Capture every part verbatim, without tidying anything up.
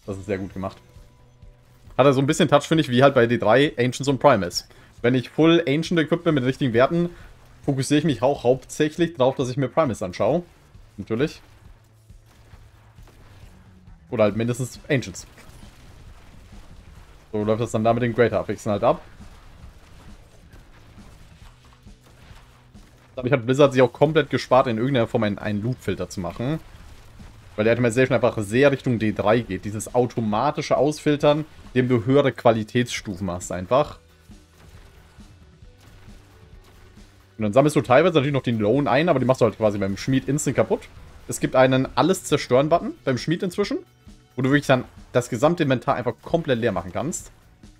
Das ist sehr gut gemacht. Hat er so ein bisschen Touch, finde ich, wie halt bei D drei Ancients und Primus. Wenn ich Full Ancient Equipment mit richtigen Werten, fokussiere ich mich auch hauptsächlich darauf, dass ich mir Primus anschaue. Natürlich. Oder halt mindestens Ancients. So läuft das dann da mit den Greater Affixen halt ab. Dadurch hat Blizzard sich auch komplett gespart, in irgendeiner Form einen, einen Loop-Filter zu machen. Weil der Itemization einfach sehr Richtung D drei geht. Dieses automatische Ausfiltern, dem du höhere Qualitätsstufen hast einfach. Und dann sammelst du teilweise natürlich noch den Loan ein, aber die machst du halt quasi beim Schmied instant kaputt. Es gibt einen Alles-Zerstören-Button beim Schmied inzwischen, wo du wirklich dann das gesamte Inventar einfach komplett leer machen kannst.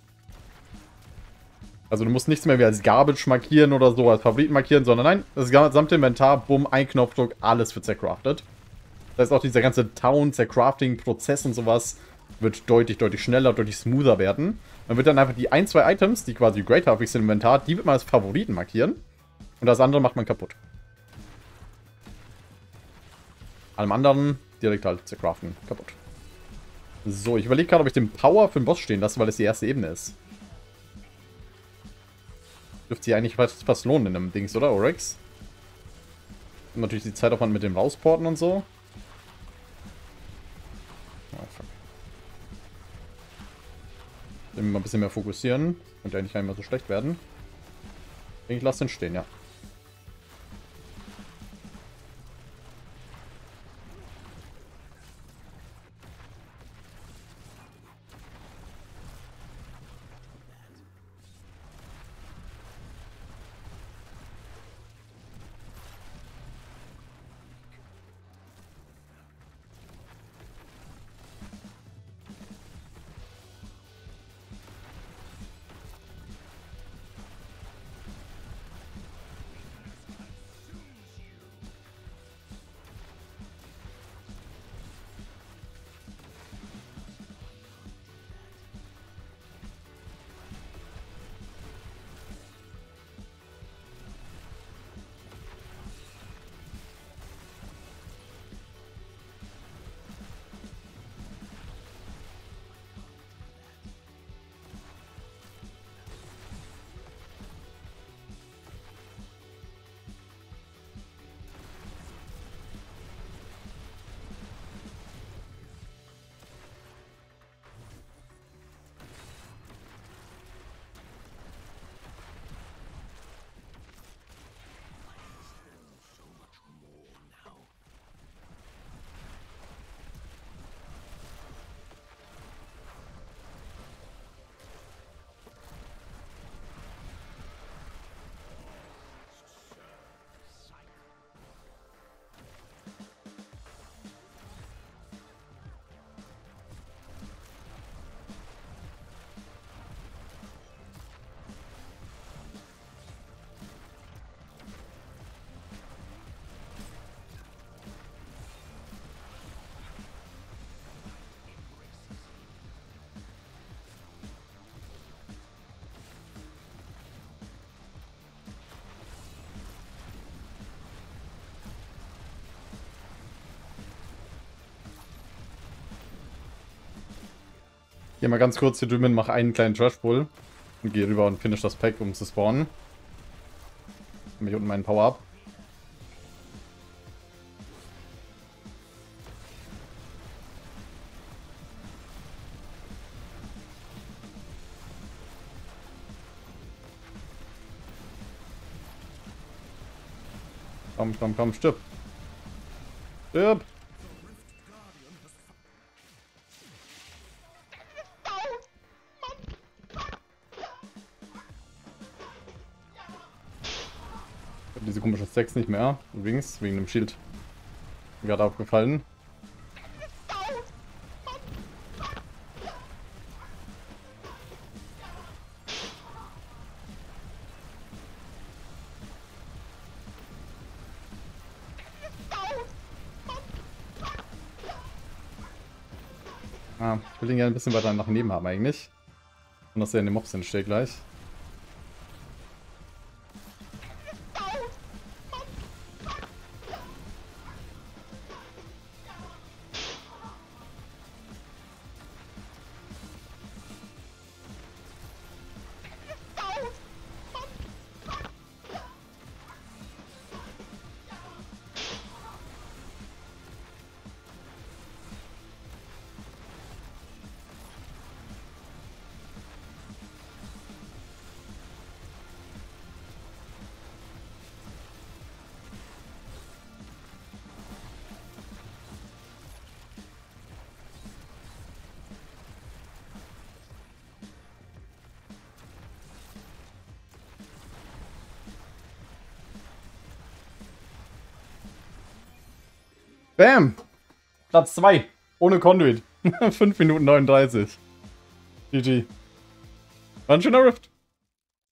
Also du musst nichts mehr wie als Garbage markieren oder so, als Favoriten markieren, sondern nein, das gesamte Inventar, bumm, ein Knopfdruck, alles wird zercraftet. Das heißt auch dieser ganze Town, Zercrafting-Prozess und sowas wird deutlich, deutlich schneller, deutlich smoother werden. Man wird dann einfach die ein, zwei Items, die quasi Great Harvest im Inventar, die wird man als Favoriten markieren. Und das andere macht man kaputt. Allem anderen direkt halt zercraften, kaputt. So, ich überlege gerade, ob ich den Power für den Boss stehen lasse, weil das die erste Ebene ist. Dürfte sich eigentlich fast, fast lohnen in einem Dings, oder, Oryx? Und natürlich die Zeitaufwand mit dem Rausporten und so. Oh, fuck. Mal ein bisschen mehr fokussieren. Könnte eigentlich gar nicht mehr so schlecht werden. Ich lasse den stehen, ja. Geh mal ganz kurz hier drüben, mach einen kleinen Trash Pull und geh rüber und finish das Pack, um zu spawnen. Nämlich unten meinen Power-Up. Komm, komm, komm, stirb. Stirb. Ich hab diese komische Sex nicht mehr. Übrigens, wegen dem Schild. Mir gerade aufgefallen. Ah, ich will ihn gerne ein bisschen weiter nach neben haben eigentlich. Und dass er in den Mobs entsteht gleich. Bam! Platz zwei. Ohne Conduit. fünf Minuten neununddreißig. G G. War ein schöner Rift.